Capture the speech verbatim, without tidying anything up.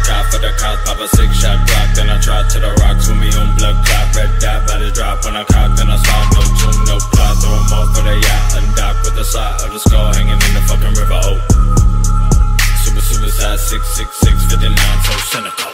cop for the cops, pop a six shot block. Then I try to the rocks with me on blood clot. Red dot, body drop when I cock. Then I slide, no tune, no plot. Throw them off for the yacht, undock with the side of the skull hanging in the fucking river. Oh, super, super size, six, six, six, fifty-nine, so cynical.